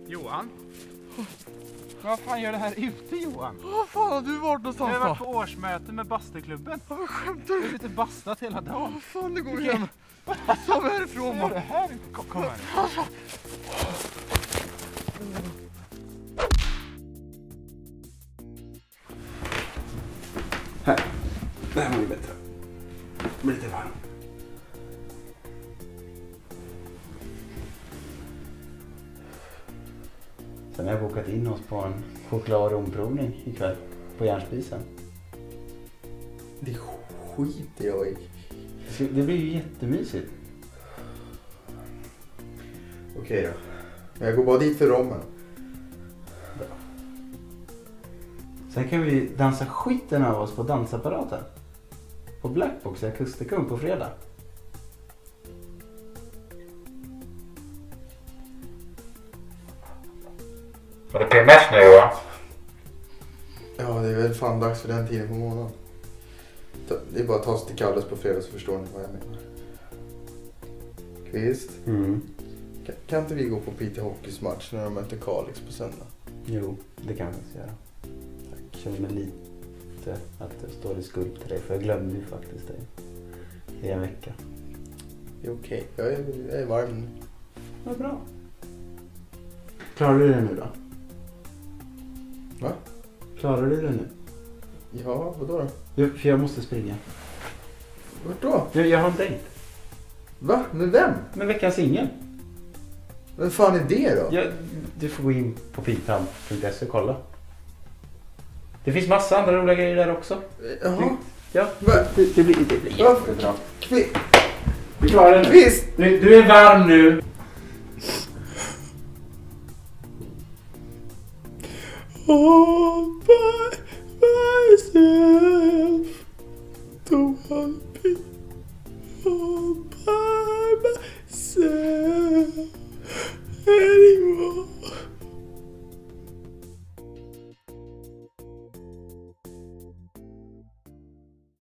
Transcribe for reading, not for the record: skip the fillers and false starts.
Johan? Vad fan gör det här ute, Johan? Vad fan har du varit någonstans? Jag har varit på årsmöte med bastuklubben. Vad skämtar du? Jag har lite bastat hela dagen. Vad fan, det går igen. Ta mig härifrån, Vad är det här? Kom här. Här. Det här var ju bättre. Det blir lite varmt. Sen har jag bokat in oss på en choklad- och romprovning ikväll på Järnspisen. Det skiter jag i. Det blir ju jättemysigt. Okej då. Men jag går bara dit för rommen. Bra. Sen kan vi dansa skiten av oss på dansapparaten. På Blackbox i Akustikum på fredag. Var det PMS nu, Johan? Ja, det är väl fan dags för den tiden på månaden. Det är bara att ta sig till Kalles på fredag så förstår ni vad jag menar. Kvist. Kan inte vi gå på Piteå Hockeys match när de möter Kalix på söndag? Jo, det kan vi faktiskt göra. Jag känner mig lite att jag står i skuld till dig, för jag glömde ju faktiskt dig i en vecka. Det är okej. Jag är varm nu. Vad bra. Klarar du det nu då? Va? Klarar du det nu? Ja, vadå då? För jag måste springa. Vart då? Jag har en dejt. Va? Med vem? Med veckans singel. Vem fan är det då? Du får gå in på pipan.se och kolla. Det finns massa andra roliga grejer där också. Jaha. Ja, Va? det blir jättebra. Vi klarar det nu. Visst! Du är varm nu. Oh,